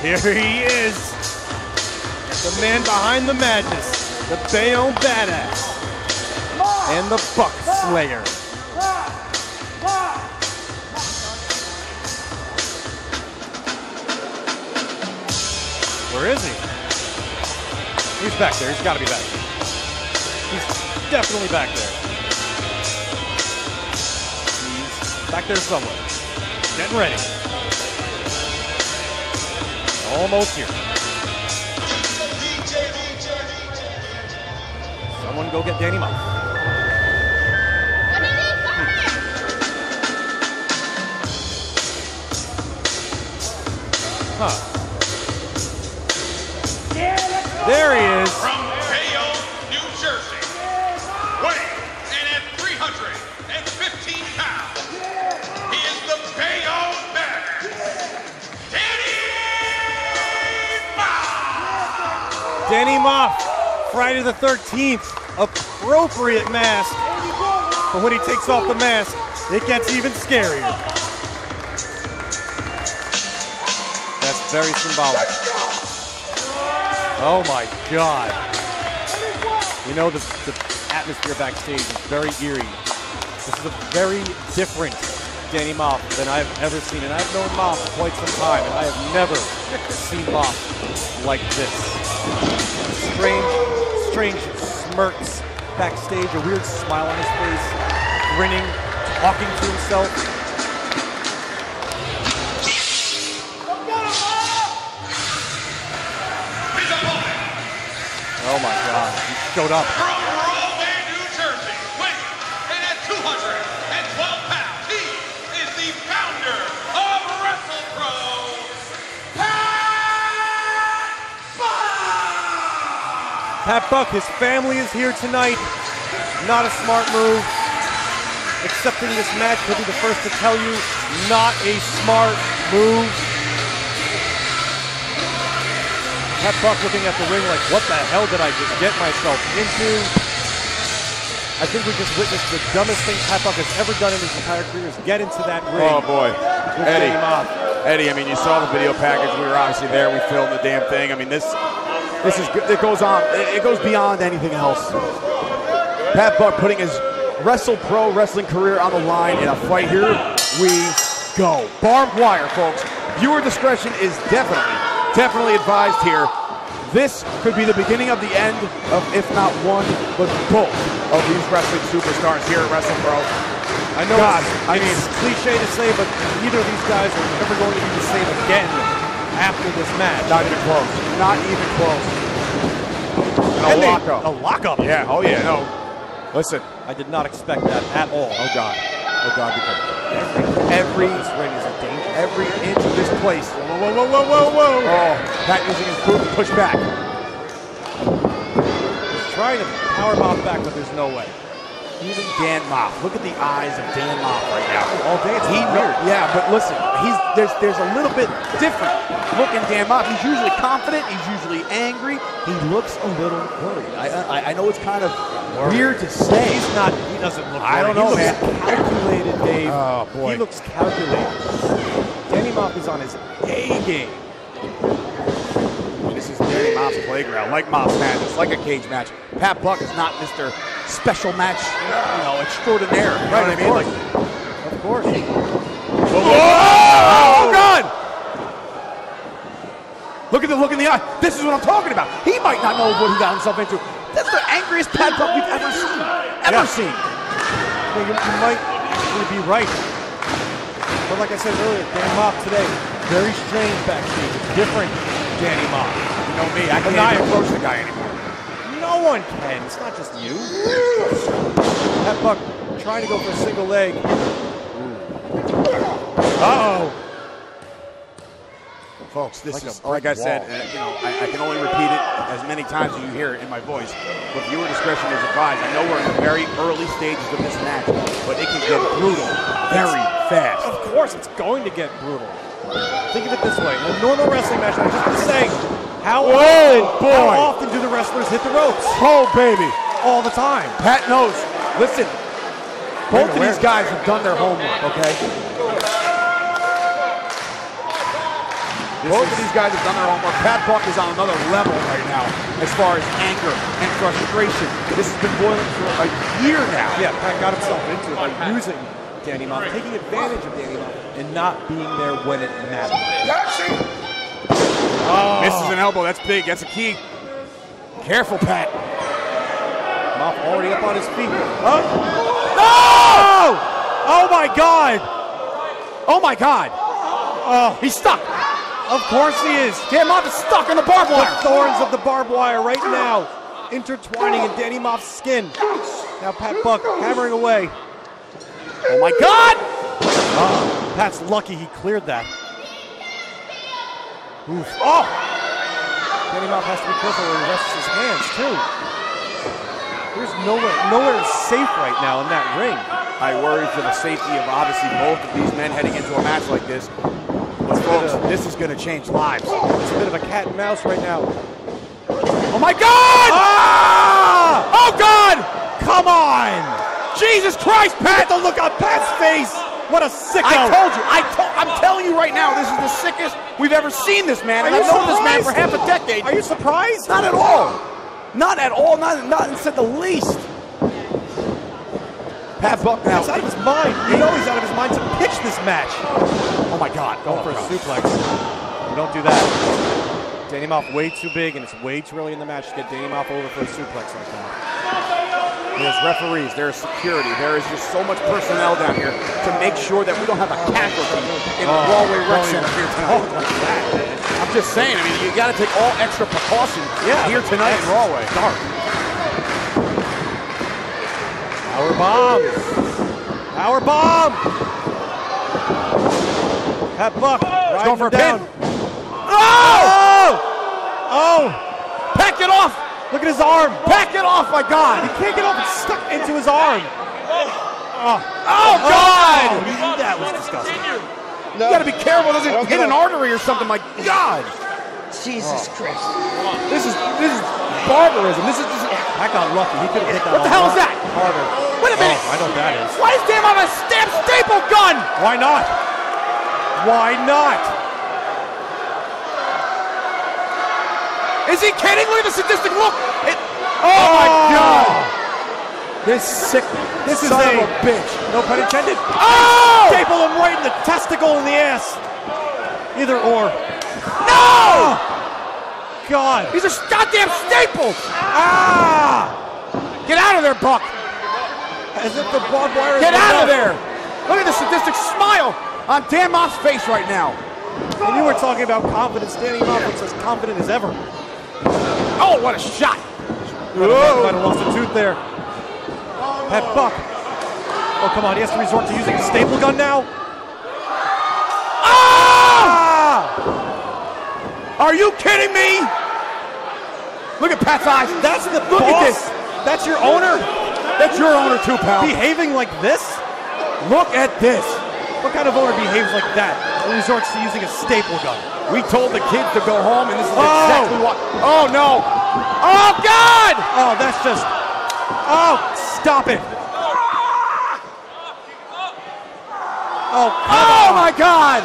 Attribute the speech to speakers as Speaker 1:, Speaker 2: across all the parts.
Speaker 1: Here he is, the man behind the madness, the Bayonne Badass, and the Buck Slayer. Where is he? He's back there. He's got to be back there. He's definitely back there. He's back there somewhere. Getting ready. Almost here. Someone go get Danny Moff. Huh. There he is.
Speaker 2: From Bayonne, New Jersey. Weighing in at 315 pounds. He is the Bayonne Badass.
Speaker 1: Danny Moff, Friday the 13th. Appropriate mask. But when he takes off the mask, it gets even scarier. That's very symbolic. Oh my God. You know, the atmosphere backstage is very eerie. This is a very different Danny Moff than I've ever seen. And I've known Moff for quite some time, and I have never seen Moff like this. Strange smirks backstage, a weird smile on his face, grinning, talking to himself. Oh my God, he showed up.
Speaker 2: From Rahway, New Jersey, weighing in at 212 pounds, he is the founder of WrestlePro, Pat Buck!
Speaker 1: Pat Buck, his family is here tonight. Not a smart move. Accepting this match, he'll be the first to tell you, not a smart move. Pat Buck looking at the ring like, what the hell did I just get myself into? I think we just witnessed the dumbest thing Pat Buck has ever done in his entire career is get into that ring.
Speaker 3: Oh boy, Eddie, I mean, you saw the video package. We were obviously there. We filmed the damn thing. I mean, this is good. It goes on. It goes beyond anything else. Pat Buck putting his WrestlePro wrestling career on the line in a fight. Here we go. Barbed wire, folks. Viewer discretion is definitely advised here. This could be the beginning of the end of, if not one, but both of these wrestling superstars here at WrestlePro.
Speaker 1: I know it's cliche to say, but neither of these guys are ever going to be the same again after this match.
Speaker 3: Not even close. Not even close. And a lockup.
Speaker 1: A lockup?
Speaker 3: Yeah, oh yeah, no. Listen.
Speaker 1: I did not expect that at all.
Speaker 3: Oh God. Oh God, because every
Speaker 1: this ring is a danger.
Speaker 3: Every inch of this place.
Speaker 1: Whoa.
Speaker 3: Oh, Pat using his boot to push back.
Speaker 1: He's trying to power Moff back, but there's no way.
Speaker 3: Even Dan Moff. Look at the eyes of Dan Moff right now.
Speaker 1: All day, it's weird.
Speaker 3: Yeah, but listen, there's a little bit different look in Dan Moff. He's usually confident. He's usually angry. He looks a little worried. I know it's kind of weird to say.
Speaker 1: He doesn't look worried.
Speaker 3: I don't know, man.
Speaker 1: Calculated, Dave.
Speaker 3: Oh, boy.
Speaker 1: He looks calculated. Danny Moff is on his A game.
Speaker 3: This is Danny Moff's playground, like Moff's Madness, like a cage match. Pat Buck is not Mr. Special Match, extraordinaire. You know what I mean?
Speaker 1: Of course.
Speaker 3: Oh, God! Look at the look in the eye. This is what I'm talking about. He might not know what he got himself into. That's the angriest Pat Buck we've ever seen. Seen.
Speaker 1: Well, you might actually be right. But like I said earlier, Danny Moff today, very strange backstage. It's different Danny Moff.
Speaker 3: You know me, I can't even approach the guy anymore.
Speaker 1: No one can. It's not just you. Pat Buck trying to go for a single leg. Uh-oh.
Speaker 3: Folks, this is, like I said, I can only repeat it as many times as you hear it in my voice, but viewer discretion is advised. I know we're in the very early stages of this match, but it can get brutal very fast.
Speaker 1: Of course, it's going to get brutal. Think of it this way. In a normal wrestling match, I've just been saying, how often do the wrestlers hit the ropes?
Speaker 3: Oh, baby.
Speaker 1: All the time.
Speaker 3: Pat knows. Listen, both of these guys have done their homework, okay? Both of these guys have done their homework. Pat Buck is on another level right now as far as anger and frustration. This has been boiling for a year now.
Speaker 1: Yeah, Pat got himself into it by using Danny Moff, taking advantage of Danny Moff, and not being there when it mattered.
Speaker 3: Oh. Misses an elbow. That's big. That's a key. Careful, Pat.
Speaker 1: Moff already up on his feet. Oh! No! Oh my God!
Speaker 3: Oh my God!
Speaker 1: Oh,
Speaker 3: he's stuck.
Speaker 1: Of course he is.
Speaker 3: Dan Moff is stuck in the barbed wire.
Speaker 1: The thorns of the barbed wire right now, intertwining in Danny Moff's skin. Now Pat Buck hammering away.
Speaker 3: Oh my God!
Speaker 1: Pat's lucky he cleared that. Oof. Oh! Danny Moff has to be careful where he rests his hands too. There's nowhere safe right now in that ring.
Speaker 3: I worry for the safety of obviously both of these men heading into a match like this. But folks, this is going to change lives.
Speaker 1: It's a bit of a cat and mouse right now.
Speaker 3: Oh my God!
Speaker 1: Ah!
Speaker 3: Oh God!
Speaker 1: Come on!
Speaker 3: Jesus Christ, Pat!
Speaker 1: Look at the look on Pat's face! What a sicko!
Speaker 3: I told you! I'm telling you right now, this is the sickest we've ever seen this man. And I've known this man for half a decade.
Speaker 1: Are you surprised?
Speaker 3: Not at all. Not at all. Not in the least. Pat Buck now.
Speaker 1: He's out of his mind. You know he's out of his mind to pitch this match.
Speaker 3: Oh my God.
Speaker 1: Going for a suplex. You don't do that. Danny Moff way too big, and it's way too early in the match to get Danny Moff over for a suplex like that.
Speaker 3: There's referees, there's security, there is just so much personnel down here to make sure that we don't have a casualty in the Rawway Rec Center here tonight. I'm just saying, I mean, you got to take all extra precautions here tonight in Rawway.
Speaker 1: Dark. Power bomb. Power bomb. Pat Buck
Speaker 3: Going for a
Speaker 1: down.
Speaker 3: pin.
Speaker 1: Oh! Oh!
Speaker 3: Pat, get off!
Speaker 1: Look at his arm.
Speaker 3: Pat, get off, my God!
Speaker 1: He can't get off. It's stuck into his arm.
Speaker 3: Oh, God!
Speaker 1: Oh, that was disgusting.
Speaker 3: You got to be careful. Doesn't hit an artery or something. My God!
Speaker 4: Jesus Christ!
Speaker 3: This is barbarism. This is.
Speaker 1: That got lucky. He could have hit that.
Speaker 3: What the hell is that?
Speaker 1: Harder.
Speaker 3: Wait a minute!
Speaker 1: Oh, I know what that is.
Speaker 3: Why does Dan have a staple gun?
Speaker 1: Why not? Why not?
Speaker 3: Is he kidding? Look at the sadistic look.
Speaker 1: Oh
Speaker 3: my God!
Speaker 1: This sick. This is
Speaker 3: son
Speaker 1: a
Speaker 3: of a bitch.
Speaker 1: No pun intended.
Speaker 3: Oh!
Speaker 1: Staple him right in the testicle in the ass. Either or.
Speaker 3: No!
Speaker 1: God.
Speaker 3: These are goddamn staples.
Speaker 1: Ah!
Speaker 3: Get out of there, Buck.
Speaker 1: As if the barbed wire.
Speaker 3: Get out of there. Look at the sadistic smile on Dan Moff's face right now.
Speaker 1: And you were talking about confidence. Danny Moff looks as confident as ever.
Speaker 3: Oh, what a shot.
Speaker 1: Might have lost a tooth there. Pat Buck. Oh, come on. He has to resort to using a staple gun now.
Speaker 3: Ah! Are you kidding me? Look at Pat's eyes.
Speaker 1: That's the
Speaker 3: Look
Speaker 1: boss?
Speaker 3: at this.
Speaker 1: That's your owner?
Speaker 3: That's your owner too, pal.
Speaker 1: Behaving like this?
Speaker 3: Look at this.
Speaker 1: What kind of owner behaves like that and resorts to using a staple gun?
Speaker 3: We told the kids to go home, and this is exactly what. Oh, no. Oh, God!
Speaker 1: Oh, that's just. Oh, stop it. Oh,
Speaker 3: oh my God!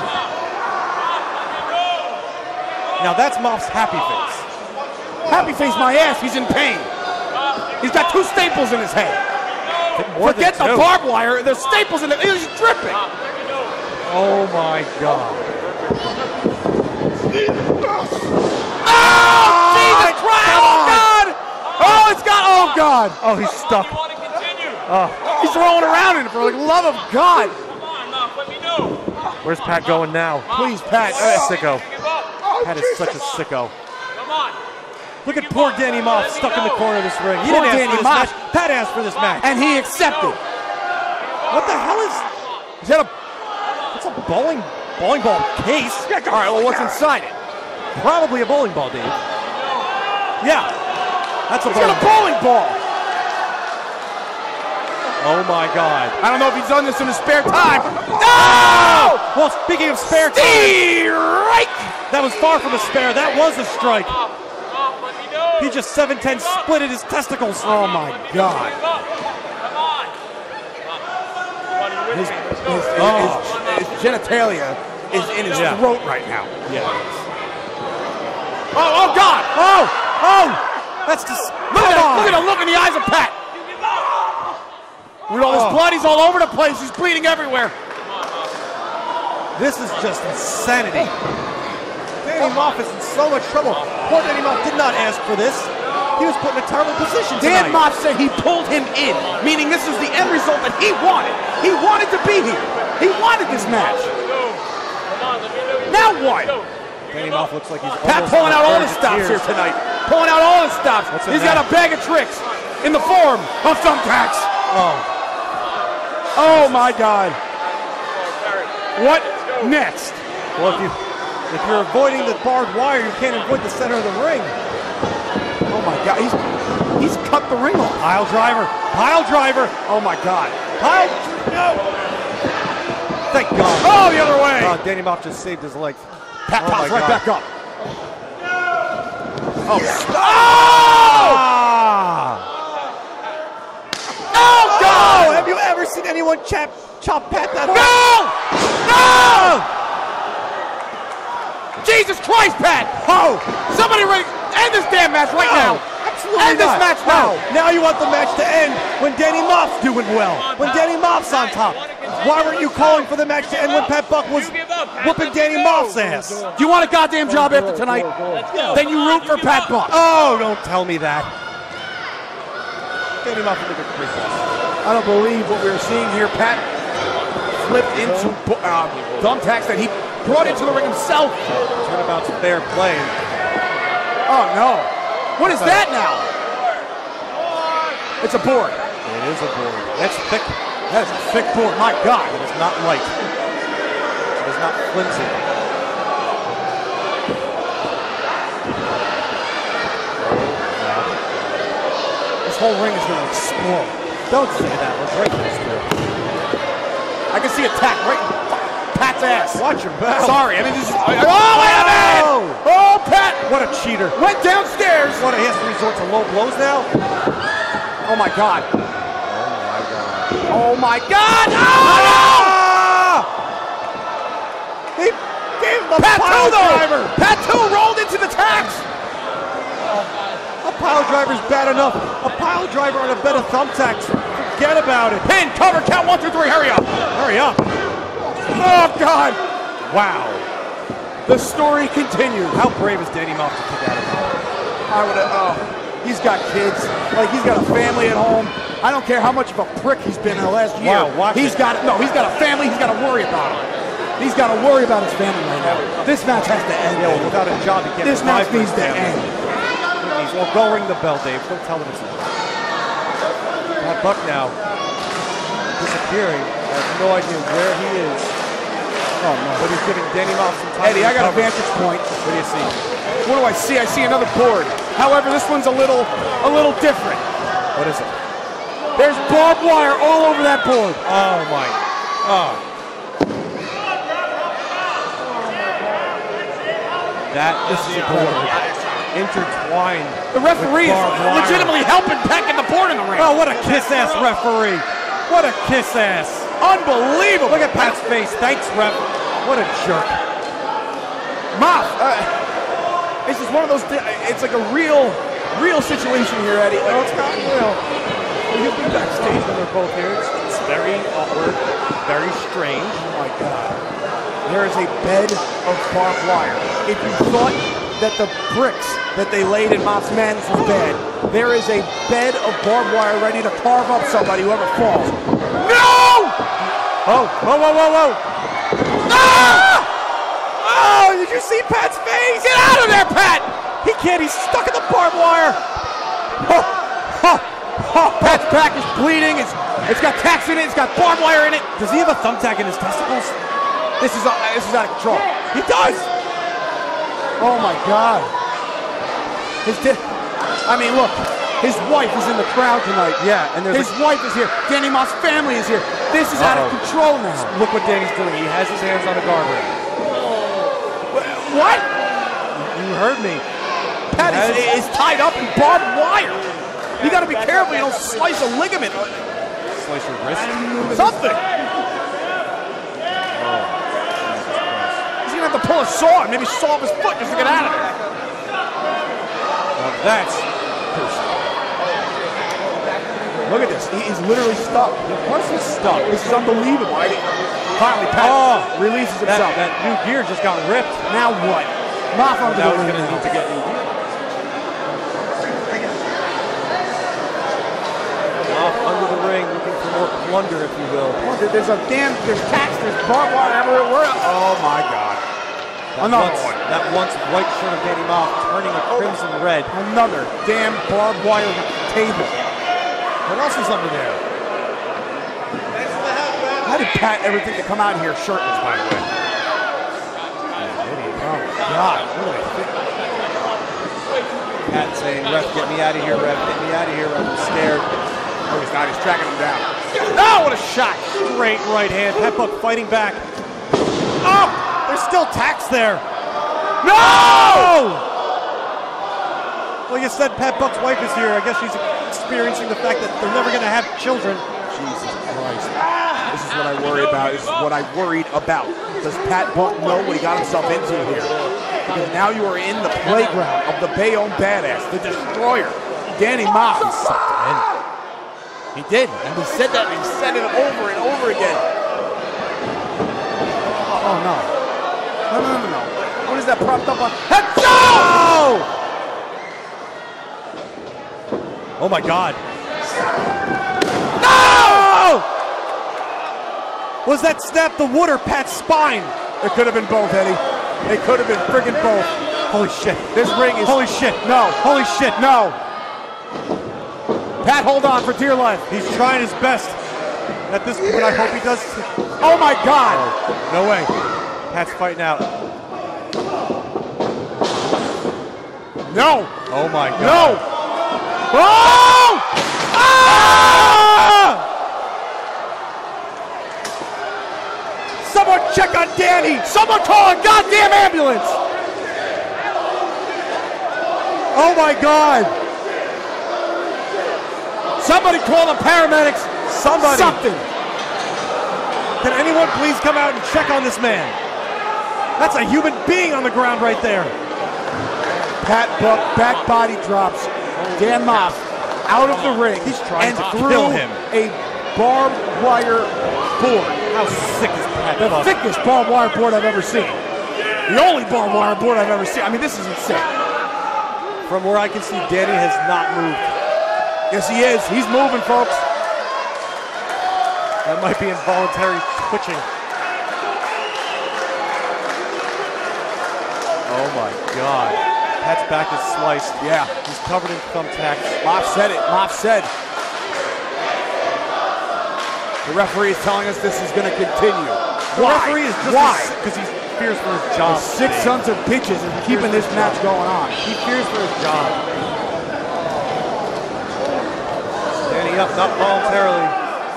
Speaker 1: Now that's Moff's happy face.
Speaker 3: Happy face my ass. He's in pain. He's got two staples in his head. Forget the barbed wire. There's staples in it. He's dripping.
Speaker 1: Oh my God.
Speaker 3: Oh, Jesus Christ! Oh God! Oh, it's got. Oh God!
Speaker 1: Oh, he's stuck.
Speaker 3: He's rolling around in it for the love of God.
Speaker 1: Where's Pat going now?
Speaker 3: Please, Pat.
Speaker 1: Sicko. Pat is such a sicko. Look at poor Danny Moff stuck in the corner of this ring. He didn't ask for this match. Pat asked for this match.
Speaker 3: And he accepted.
Speaker 1: What the hell is that? It's a bowling ball case.
Speaker 3: All right, well, what's inside it?
Speaker 1: Probably a bowling ball, Dave. Yeah, that's a
Speaker 3: bowling ball.
Speaker 1: Oh my God.
Speaker 3: I don't know if he's done this in his spare time.
Speaker 1: No! Well, speaking of spare time,
Speaker 3: strike!
Speaker 1: That was far from a spare. That was a strike. He just 7-10 splitted his testicles.
Speaker 3: Oh my God. His genitalia is in his throat right now.
Speaker 1: Yeah.
Speaker 3: Oh, God!
Speaker 1: Oh! That's just.
Speaker 3: Look at the look in the eyes of Pat. With all this blood, he's all over the place. He's bleeding everywhere.
Speaker 1: This is just insanity. Danny Moff is in so much trouble. Poor Danny Moff did not ask for this. He was put in a terrible position tonight.
Speaker 3: Dan Moff said he pulled him in, meaning this is the end result that he wanted. He wanted to be here. He wanted this match. Now what?
Speaker 1: Danny Moff looks like he's
Speaker 3: Pat pulling out all the stops here tonight. Pulling out all the stops. He's got a bag of tricks in the form of thumbtacks. Oh my God. What next?
Speaker 1: Well, if you're avoiding the barbed wire, you can't avoid the center of the ring.
Speaker 3: Oh my God, he's cut the ring off.
Speaker 1: Pile driver.
Speaker 3: Oh my God.
Speaker 1: No. Thank God.
Speaker 3: Oh, the other way.
Speaker 1: Danny Moff just saved his life.
Speaker 3: Pat pops right back up. Oh! Oh God!
Speaker 1: Have you ever seen anyone chop Pat that hard?
Speaker 3: No! Jesus Christ, Pat!
Speaker 1: Oh!
Speaker 3: Somebody end this damn match right now!
Speaker 1: Absolutely
Speaker 3: End this
Speaker 1: not.
Speaker 3: match now!
Speaker 1: Now you want the match to end when Danny Moff's doing well. When Danny Moff's on top. Why weren't you calling for the match to end when Pat Buck was whooping Danny Moff's ass?
Speaker 3: Do you want a goddamn job after tonight? Then you root for Pat Buck.
Speaker 1: Oh, don't tell me that. Danny Moff look at the
Speaker 3: I don't believe what we're seeing here. Pat flipped into thumbtacks that he brought into the ring himself.
Speaker 1: Turnabout's fair play.
Speaker 3: Oh no. What is that now? It's a board.
Speaker 1: It is a board. That's thick.
Speaker 3: That is a thick board. My God.
Speaker 1: It is not light. It is not flimsy.
Speaker 3: This whole ring is going to explode.
Speaker 1: Don't say that. Let's break this through.
Speaker 3: I can see a tack right in Pat's ass.
Speaker 1: Watch your back.
Speaker 3: Sorry. I mean, this is. Oh, wait a minute! Oh, Pat!
Speaker 1: What a cheater.
Speaker 3: Went downstairs.
Speaker 1: What, he has to resort to low blows now?
Speaker 3: Oh my God. Oh my God! Oh, no!
Speaker 1: He gave him a
Speaker 3: Pat
Speaker 1: pile
Speaker 3: driver.
Speaker 1: driver.
Speaker 3: Pat 2 rolled into the tacks.
Speaker 1: A pile driver's bad enough. A pile driver on a bed of thumbtacks. Forget about it.
Speaker 3: Pin, cover, count 1, 2, 3. Hurry up.
Speaker 1: Hurry up.
Speaker 3: Oh God.
Speaker 1: Wow.
Speaker 3: The story continues.
Speaker 1: How brave is Danny Moff to kick out of it?
Speaker 3: I would have. He's got kids. Like he's got a family at home. I don't care how much of a prick he's been in the last year.
Speaker 1: Wow, watch
Speaker 3: He's got a family. He's got to worry about it. He's got to worry about his family right now. This match has to end.
Speaker 1: Yeah, well, without a job, he can't.
Speaker 3: This match needs to end.
Speaker 1: Well, go ring the bell, Dave. Don't tell him it's over. Pat Buck now disappearing. I have no idea where he is. Oh no! But he's giving Danny Moff some time.
Speaker 3: Eddie, I got a vantage point.
Speaker 1: What do you see?
Speaker 3: What do I see? I see another board. However, this one's a little different.
Speaker 1: What is it?
Speaker 3: There's barbed wire all over that board.
Speaker 1: Oh my! Oh. That is the board intertwined.
Speaker 3: The referee is legitimately helping Peck in the board in the ring.
Speaker 1: Oh, what a kiss-ass referee! What a kiss-ass!
Speaker 3: Unbelievable!
Speaker 1: Look at Pat's face. Thanks, ref. What a jerk.
Speaker 3: Moff, this is one of those. It's like a real situation here, Eddie.
Speaker 1: No, it's not real. You'll be backstage when they're both here. It's very awkward, very strange.
Speaker 3: Oh my God! There is a bed of barbed wire. If you thought that the bricks that they laid in Moff's Madison bed, there is a bed of barbed wire ready to carve up somebody, whoever falls. No!
Speaker 1: Oh, whoa, whoa, whoa, whoa!
Speaker 3: Ah!
Speaker 1: Oh, did you see Pat's face?
Speaker 3: Get out of there, Pat!
Speaker 1: He can't, he's stuck in the barbed wire.
Speaker 3: Pat's back is bleeding, it's got tacks in it, it's got barbed wire in it.
Speaker 1: Does he have a thumbtack in his testicles?
Speaker 3: This is out of control.
Speaker 1: He does!
Speaker 3: Oh my God. Look, his wife is in the crowd tonight.
Speaker 1: Yeah, and
Speaker 3: his wife is here. Danny Moff's family is here. This is out of control now.
Speaker 1: Look what Danny's doing. He has his hands on the guardrail.
Speaker 3: What?
Speaker 1: You heard me.
Speaker 3: Pat is tied up in barbed wire. You got to be careful you don't slice a ligament.
Speaker 1: Slice your wrist?
Speaker 3: Something. He's going to have to pull a saw and maybe saw off his foot just to get out of there.
Speaker 1: That's
Speaker 3: Look at this. He's literally stuck.
Speaker 1: of course he's stuck.
Speaker 3: This is unbelievable. Finally, Pat releases himself.
Speaker 1: That new gear just got ripped.
Speaker 3: Now what? Moff onto
Speaker 1: Now
Speaker 3: the
Speaker 1: he's
Speaker 3: ring
Speaker 1: going to
Speaker 3: now.
Speaker 1: need to get new gear. Off under the ring, looking for more plunder, if you will.
Speaker 3: There's tacks, there's barbed wire everywhere. Oh my God. Another one.
Speaker 1: That once white shirt of Danny Moff turning a crimson red.
Speaker 3: Another damn barbed wire table.
Speaker 1: What else is under there?
Speaker 3: How did Pat ever think to come out here shirtless, by the way? Oh God, what did I think?
Speaker 1: Pat saying, ref, get me out of here, ref, get me out of here, ref, I'm scared.
Speaker 3: Oh, he's not, he's tracking him down. Oh, what a shot!
Speaker 1: Straight right hand, Pat Buck fighting back. Oh, there's still tacks there.
Speaker 3: No!
Speaker 1: Like I said, Pat Buck's wife is here. I guess she's experiencing the fact that they're never going to have children.
Speaker 3: Jesus Christ. This is what I worry about. This is what I worried about. Does Pat Buck know what he got himself into here? Because now you are in the playground of the Bayonne Badass, the Destroyer, Danny Moff. He sucked him in. He did. And he said that, and he said it over and over again. Oh, no. No. What is that propped up on? No!
Speaker 1: Oh my God.
Speaker 3: No!
Speaker 1: Was that snap the wood or Pat's spine?
Speaker 3: It could have been both, Eddie. It could have been friggin' both.
Speaker 1: Holy shit.
Speaker 3: This ring is...
Speaker 1: Holy shit.
Speaker 3: No.
Speaker 1: Holy shit.
Speaker 3: No. Pat, hold on for dear life.
Speaker 1: He's trying his best. At this point, I hope he does.
Speaker 3: Oh my God.
Speaker 1: No way. Pat's fighting out.
Speaker 3: No.
Speaker 1: Oh my God.
Speaker 3: No. Oh! Ah! Someone check on Danny. Someone call a goddamn ambulance.
Speaker 1: Oh my God.
Speaker 3: Somebody call the paramedics.
Speaker 1: Somebody.
Speaker 3: Something.
Speaker 1: Can anyone please come out and check on this man? That's a human being on the ground right there.
Speaker 3: Pat Buck back body drops Dan Moff out of the ring.
Speaker 1: He's trying
Speaker 3: and
Speaker 1: to
Speaker 3: through
Speaker 1: kill him.
Speaker 3: A barbed wire board.
Speaker 1: How sick is Pat
Speaker 3: The
Speaker 1: Buck?
Speaker 3: thickest barbed wire board I've ever seen. The only barbed wire board I've ever seen. I mean, this is insane.
Speaker 1: From where I can see, Danny has not moved.
Speaker 3: Yes, he is. He's moving, folks.
Speaker 1: That might be involuntary twitching. Oh my God. Pat's back is sliced.
Speaker 3: Yeah.
Speaker 1: He's covered in thumbtacks.
Speaker 3: Moff said it. Moff said. The referee is telling us this is going to continue.
Speaker 1: The referee is just
Speaker 3: Why?
Speaker 1: because he fears for his job.
Speaker 3: The 6 sons of bitches is keeping this match going on.
Speaker 1: He fears for his job. Danny up, not voluntarily.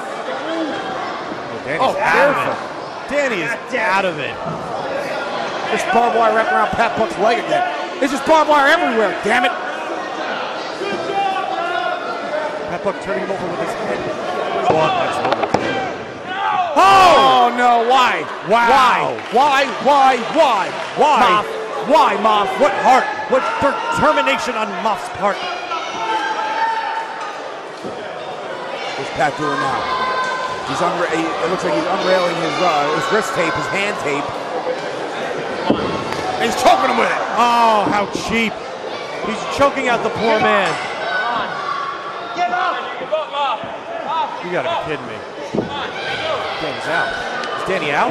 Speaker 1: Danny's out of it. Danny is out of it.
Speaker 3: This barbed wire wrapped around Pat Buck's leg again. There's just barbed wire everywhere, damn it.
Speaker 1: Pat Buck turning him over with his head.
Speaker 3: Oh no, why?
Speaker 1: Wow.
Speaker 3: Why?
Speaker 1: Why?
Speaker 3: Moff. Why, Moff?
Speaker 1: What heart? What determination on Moff's part?
Speaker 3: What's Pat doing now? He's it looks like he's unrailing his wrist tape, his hand tape. And he's choking him with it.
Speaker 1: Oh, how cheap. He's choking out the poor man.
Speaker 4: Get up!
Speaker 1: You gotta be kidding me. Danny's out. Is Danny out?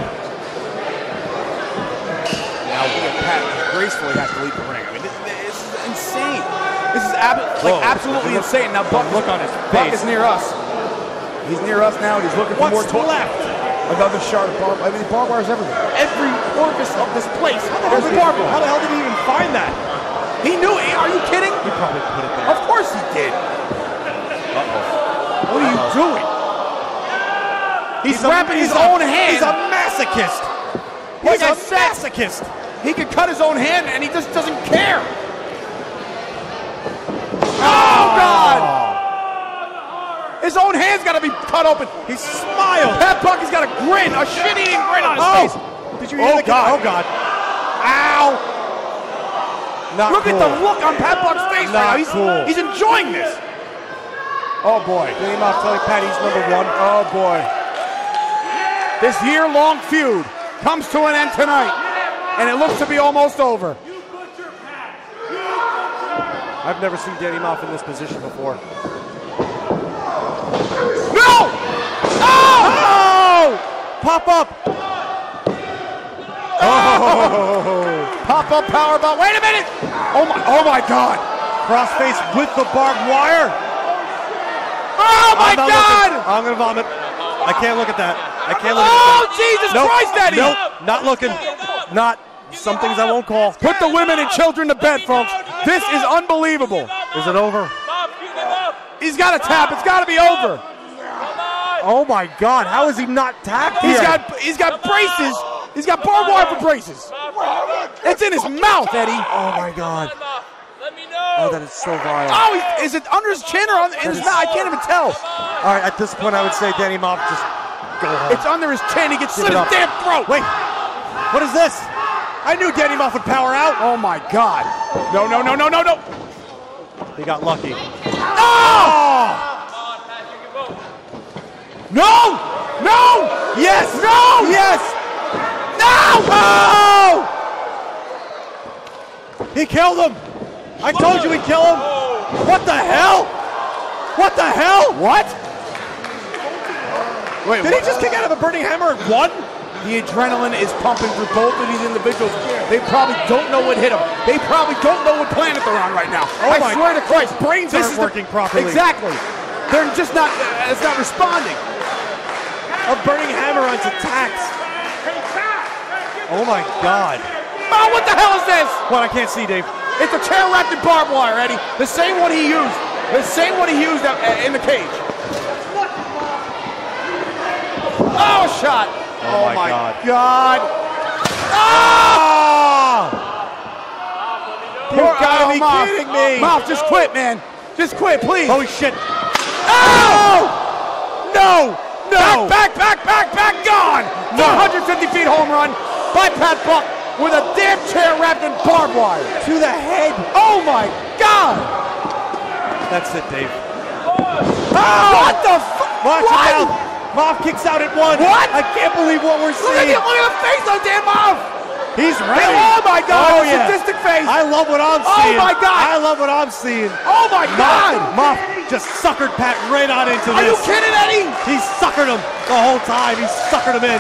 Speaker 3: Now Pat gracefully has to leave the ring. I mean, this is insane. This is absolutely insane. Now Buck,
Speaker 1: look on his
Speaker 3: Buck
Speaker 1: face.
Speaker 3: is near us. He's near us now, and he's looking for
Speaker 1: What's
Speaker 3: more
Speaker 1: left?
Speaker 3: Another shard of barbed. I mean, barbed wire is everywhere. Every orifice of this place.
Speaker 1: How the hell did he even find that?
Speaker 3: He knew it. Are you kidding?
Speaker 1: He probably put it there.
Speaker 3: Of course he did. What are you doing? He's wrapping his own hand.
Speaker 1: He's a masochist.
Speaker 3: Like
Speaker 1: He's
Speaker 3: I
Speaker 1: a
Speaker 3: said,
Speaker 1: masochist.
Speaker 3: he could cut his own hand, and he just doesn't care. Oh, God! His own hand's got to be cut open.
Speaker 1: He smiled.
Speaker 3: Pat Buck has got a grin, a shit-eating grin on his face.
Speaker 1: Did you hear that?
Speaker 3: God.
Speaker 1: Oh, God.
Speaker 3: Ow!
Speaker 1: Not
Speaker 3: Look
Speaker 1: cool.
Speaker 3: at the look on Pat Buck's face right now.
Speaker 1: Cool.
Speaker 3: He's enjoying this. Oh boy.
Speaker 1: Danny Moff telling Pat he's number one.
Speaker 3: Oh boy. This year-long feud comes to an end tonight, and it looks to be almost over.
Speaker 1: I've never seen Danny Moff in this position before.
Speaker 3: No! Oh!
Speaker 1: Pop up!
Speaker 3: Oh! Pop up powerbomb. Wait a minute! Oh my God!
Speaker 1: Crossface with the barbed wire.
Speaker 3: Oh my
Speaker 1: I'm not
Speaker 3: God!
Speaker 1: looking. I'm gonna vomit. I can't look at that. I can't look
Speaker 3: Oh
Speaker 1: at that.
Speaker 3: Jesus
Speaker 1: Nope.
Speaker 3: Christ, Eddie!
Speaker 1: Nope. Not looking. Not. Some things I won't call.
Speaker 3: Put the women and children to bed, folks. This is unbelievable.
Speaker 1: Is it over?
Speaker 3: He's got a tap. It's got to be over.
Speaker 1: Oh my God! How is he not tapped
Speaker 3: He's
Speaker 1: yet?
Speaker 3: got braces. He's got barbed wire for braces. It's in his mouth, Eddie.
Speaker 1: Oh my God! Oh, that is so vile.
Speaker 3: Oh, is it under his chin or in his mouth? I can't even tell.
Speaker 1: All right, at this point, I would say Danny Moff just go home.
Speaker 3: It's under his chin. He gets slit
Speaker 1: it
Speaker 3: his
Speaker 1: up.
Speaker 3: damn throat.
Speaker 1: Wait, what is this? I knew Danny Moff would power out.
Speaker 3: Oh my God. No.
Speaker 1: He got lucky.
Speaker 3: Oh! No! No!
Speaker 1: Yes!
Speaker 3: No!
Speaker 1: Yes!
Speaker 3: No! Oh!
Speaker 1: He killed him! I told you he'd kill him! What the hell? What the hell?
Speaker 3: What? Wait,
Speaker 1: Did he just kick out of a burning hammer at one?
Speaker 3: The adrenaline is pumping through both of these individuals. They probably don't know what hit them. They probably don't know what planet they're on right now.
Speaker 1: Oh
Speaker 3: I
Speaker 1: my
Speaker 3: swear to Christ, brains
Speaker 1: This
Speaker 3: aren't
Speaker 1: is working properly.
Speaker 3: Exactly. They're just not. It's not responding.
Speaker 1: A burning hammer on its attacks. Oh my God.
Speaker 3: Oh, what the hell is this?
Speaker 1: What? I can't see, Dave.
Speaker 3: It's a chair wrapped in barbed wire, Eddie. The same one he used. The same one he used in the cage. Oh, shot.
Speaker 1: Oh my
Speaker 3: God.
Speaker 1: Ah! You've got to be
Speaker 3: Moff.
Speaker 1: kidding me.
Speaker 3: Moff, just quit, man. Just quit, please.
Speaker 1: Holy shit.
Speaker 3: Oh!
Speaker 1: No! No!
Speaker 3: Back, gone!
Speaker 1: No.
Speaker 3: 150 feet home run by Pat Buck with a damn chair wrapped in barbed wire.
Speaker 1: To the head.
Speaker 3: Oh my God!
Speaker 1: That's it, Dave.
Speaker 3: Oh! What the fuck?
Speaker 1: Watch
Speaker 3: What?
Speaker 1: it now. Moff kicks out at one.
Speaker 3: What?
Speaker 1: I can't believe what we're
Speaker 3: Look at
Speaker 1: seeing.
Speaker 3: the face on Dan Moff!
Speaker 1: He's ready.
Speaker 3: Oh my God!
Speaker 1: Oh,
Speaker 3: the
Speaker 1: yeah.
Speaker 3: sadistic face!
Speaker 1: I love what I'm
Speaker 3: Oh,
Speaker 1: seeing.
Speaker 3: my God.
Speaker 1: I love what I'm seeing.
Speaker 3: Oh my God!
Speaker 1: Moff just suckered Pat right on into
Speaker 3: Are
Speaker 1: this.
Speaker 3: you kidding, Eddie?
Speaker 1: He suckered him the whole time. He suckered him in.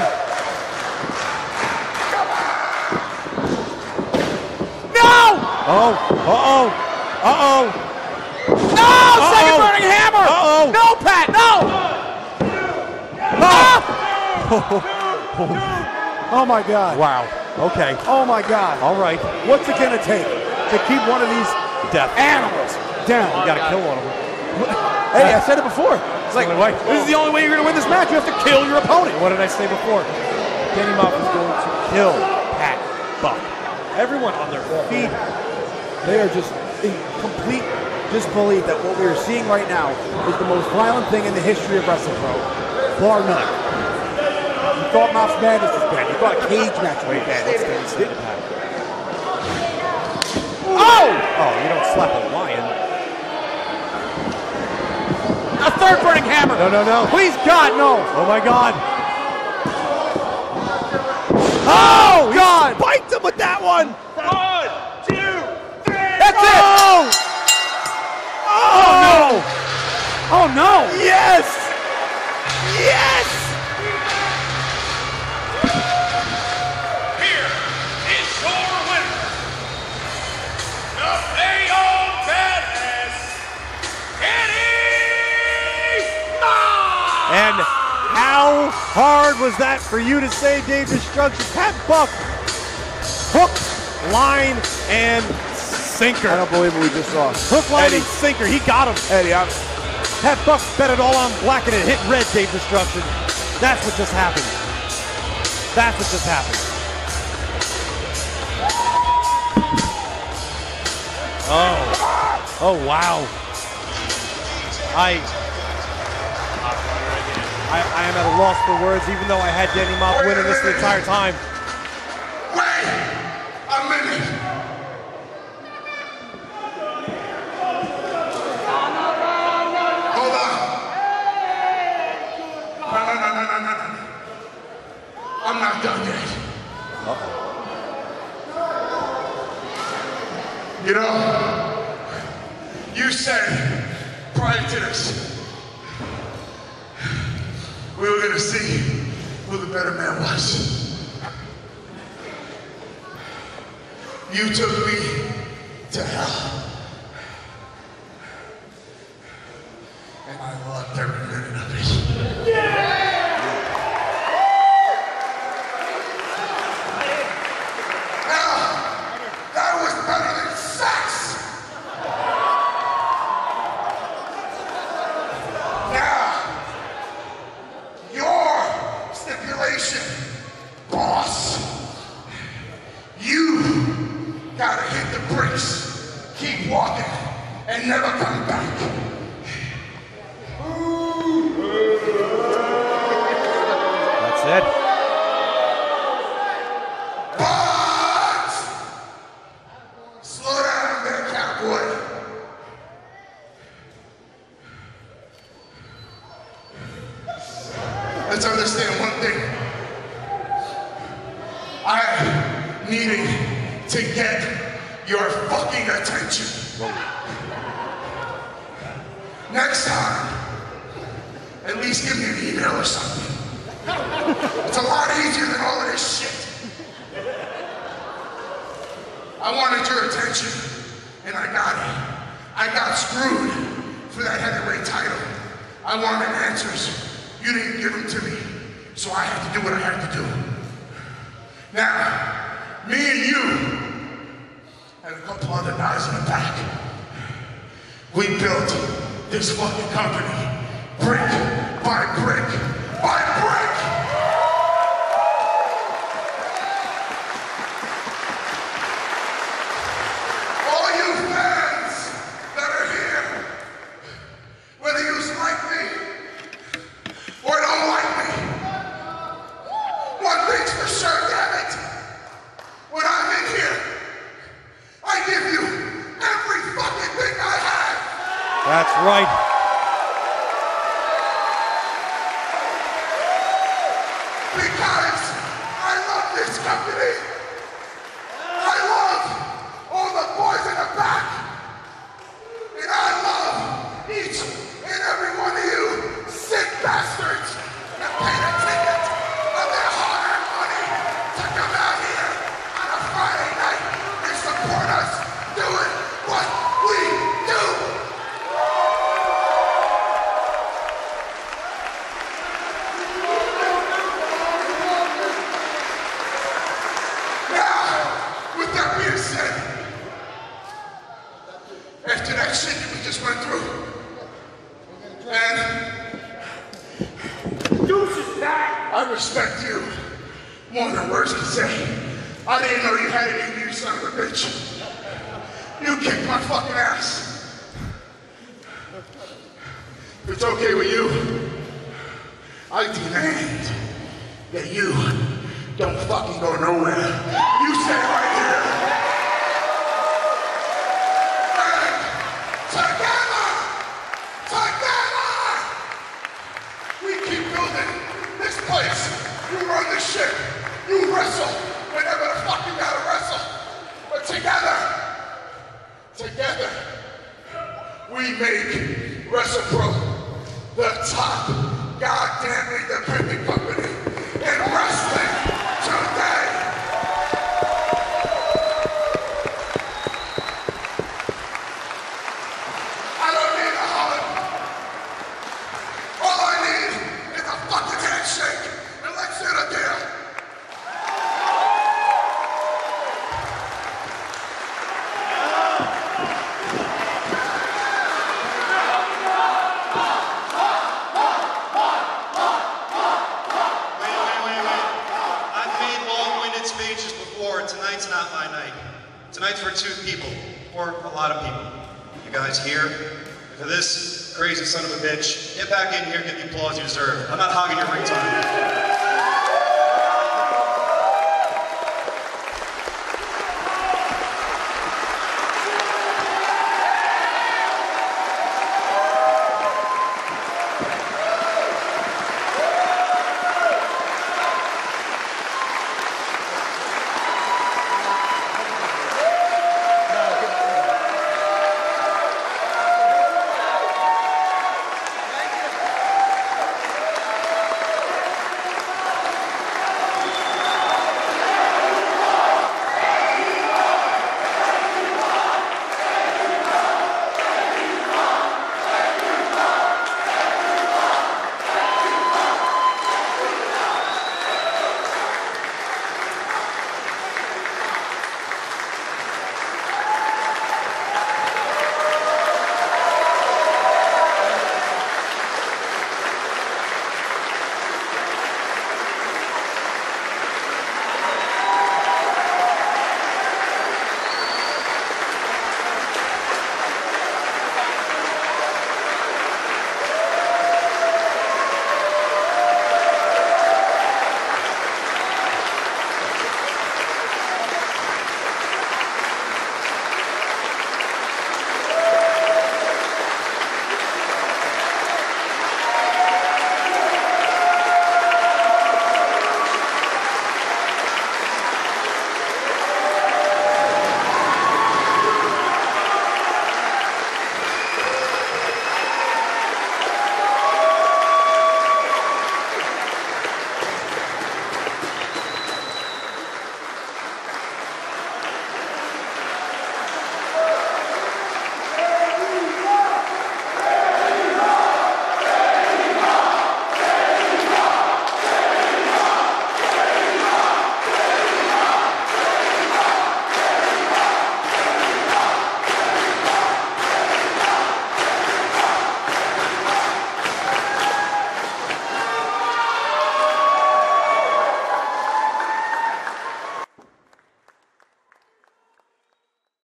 Speaker 3: No!
Speaker 1: Oh. Uh-oh. Uh-oh.
Speaker 3: No! Second burning hammer!
Speaker 1: Uh-oh.
Speaker 3: No, Pat! No! Oh my God!
Speaker 1: Wow. Okay.
Speaker 3: Oh my God!
Speaker 1: All right.
Speaker 3: What's it gonna take to keep one of these
Speaker 1: Death.
Speaker 3: animals down?
Speaker 1: You got to kill one of them.
Speaker 3: Hey, I said it before. It's like,
Speaker 1: the only way.
Speaker 3: this is the only way you're gonna win this match. You have to kill your opponent.
Speaker 1: What did I say before? Danny Moff is going to kill Pat Buck. Everyone on their feet.
Speaker 3: They are just in complete disbelief that what we are seeing right now is the most violent thing in the history of wrestling, bro. Bar none. You thought Moff's Madness was bad. You thought a cage match was bad. Oh!
Speaker 1: Oh, you don't slap a lion.
Speaker 3: A third burning hammer.
Speaker 1: No.
Speaker 3: Please, God, no.
Speaker 1: Oh my God.
Speaker 3: Oh, God.
Speaker 1: Spiked him with that one.
Speaker 2: 1, 2, 3.
Speaker 3: That's it.
Speaker 1: Oh!
Speaker 3: Oh, no. Oh, no.
Speaker 1: Yes! Yes!
Speaker 2: Here is your winner, the Playoff Madness, Eddie Moff!
Speaker 1: And how hard was that for you to say, Dave Destruction? Pat Buck, hook, line, and sinker.
Speaker 3: I don't believe what we just saw.
Speaker 1: Hook, line,
Speaker 3: Eddie.
Speaker 1: and sinker. He got him.
Speaker 3: Eddie,
Speaker 1: Pat Buck bet it all on black and it hit red, Dave Destruction. That's what just happened. That's what just happened. Oh wow. I am at a loss for words, even though I had Danny Moff winning this the entire time.
Speaker 2: Wait a minute.
Speaker 5: You said prior to this, we were gonna see who the better man was. You took me to hell. And I loved every minute of it. Now, that was better than sex. Now, your stipulation, boss, you gotta hit the brakes, keep walking, and never come back.
Speaker 1: That's it.
Speaker 5: But slow down there, cowboy. Let's understand one thing. I needed to get your fucking attention. Next time, at least give me an email or something. It's a lot easier than all of this shit. I wanted your attention, and I got it. I got screwed for that heavyweight title. I wanted answers. You didn't give them to me, so I had to do what I had to do. Now, me and you, and a couple other guys in the back, we built this fucking company, brick by brick by brick. All you fans that are here, whether you like me or don't like me, one thing's for sure, damn it. When I'm in here, I give you every fucking thing I have.
Speaker 1: That's right.
Speaker 5: Because I love this company. I love all the boys in the back. And I love each and every one of you sick bastards that paid a ticket of their hard-earned money to come out here on a Friday night and support us doing what we do. Now, with that being said, after that shit that we just went through, and I respect you more than words can say. I didn't know you had it in you, son of a bitch. You kicked my fucking ass. If it's okay with you, I demand that you don't fucking go nowhere. You stay right here. And together, we keep building this place. You run this shit. You wrestle whenever the fuck you gotta wrestle. But together, we make WrestlePro the top goddamn independent company in wrestling today. I don't need a hug. All I need is a fucking handshake, and let's do the deal.
Speaker 6: Tonight's not my night. Tonight's for two people, or a lot of people. You guys here? For this crazy son of a bitch, get back in here and get the applause you deserve. I'm not hogging your ring time.